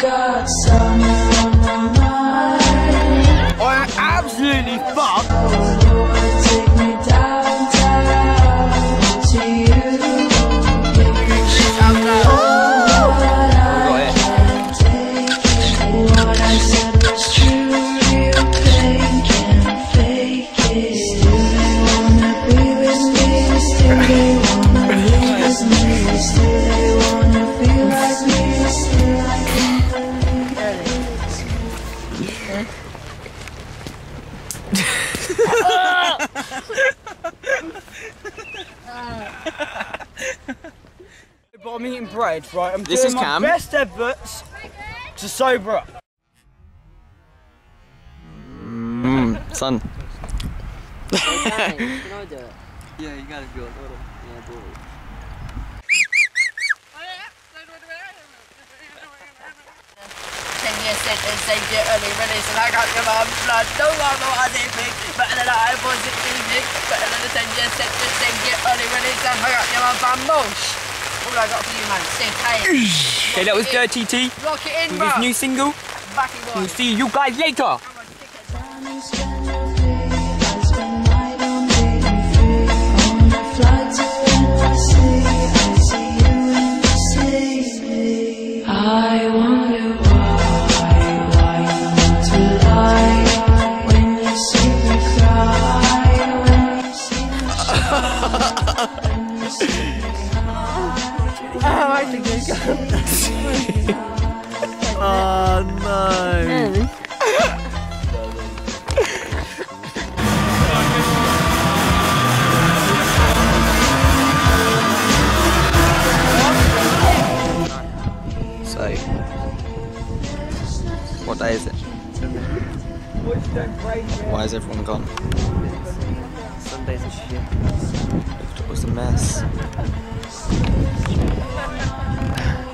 got something on my mind. I'm absolutely fucked. Take me downtown to you. What I said was true. Real pain can't fake it. Still they wanna be with me. Still they wanna live with me. Still they wanna feel like me. Still I can't But I'm eating bread, right? I'm This doing is my Cam. best efforts to sober up. Son. Can I do it? Yeah, you gotta do it. Yeah, do it. Saved you early release and I got your mum's blood. No one know what I did think, but then I was it evening. But then the 10 years sentence saved you early release and I got your mum's bambosh. All I got for you, man, stay tight. Okay, that was Dirty T Lock it in, with bro. his new single. Backy boy. We'll see you guys later. I wonder why you want to lie when you see me cry, when you see me cry, when you see me cry. Oh, I think they got Oh no. So, what day is it? Why is everyone gone? Sundays are shit. It was a mess.